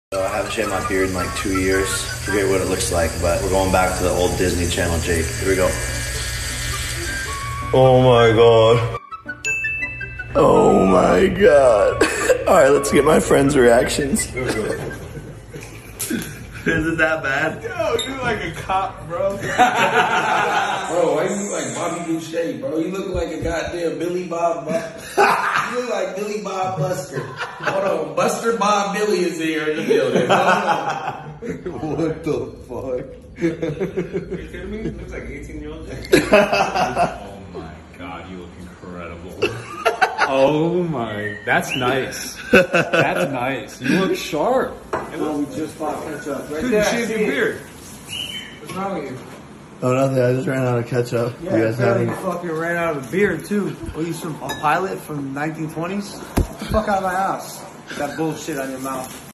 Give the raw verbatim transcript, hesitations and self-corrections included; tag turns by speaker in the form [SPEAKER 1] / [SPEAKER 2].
[SPEAKER 1] So I haven't shaved my beard in like two years. Forget what it looks like, but we're going back to the old Disney Channel Jake. Here we go. Oh my god. Oh my god. Alright, let's get my friends' reactions. Is it that bad?
[SPEAKER 2] Yo, you look like a cop, bro.
[SPEAKER 3] Bro, why you look like Bobby Boucher, bro? You look like a goddamn Billy Bob Buster. You look like Billy Bob Buster. Hold on, Buster Bob Billy is here in the building.
[SPEAKER 2] What the fuck?
[SPEAKER 3] Are you kidding me? Looks like eighteen year old Jake.
[SPEAKER 2] Oh my god, you look incredible. Oh my, that's nice. That's nice. You look sharp.
[SPEAKER 3] Oh, we just fought ketchup. Right
[SPEAKER 2] Dude,
[SPEAKER 3] there,
[SPEAKER 2] you
[SPEAKER 3] I
[SPEAKER 2] shaved
[SPEAKER 3] see
[SPEAKER 2] your
[SPEAKER 3] it.
[SPEAKER 2] beard.
[SPEAKER 3] What's wrong with you?
[SPEAKER 1] Oh, nothing. I just ran out of ketchup.
[SPEAKER 3] Yeah,
[SPEAKER 1] you guys have any?
[SPEAKER 3] you fucking ran out of beer too. What, you some a pilot from nineteen twenties? Fuck out of my house. That bullshit on your mouth.